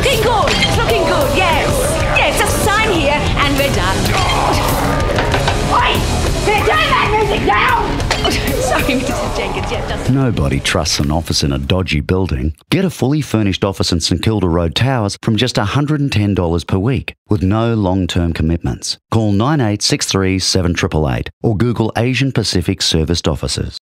looking good. It's looking good, yes. Yes, just sign here and we're done. Oi! Can you turn that music down? Sorry, Mrs. Jenkins, yeah, just... Nobody trusts an office in a dodgy building. Get a fully furnished office in St Kilda Road Towers from just $110 per week with no long-term commitments. Call 9863 7888 or Google Asian Pacific Serviced Offices.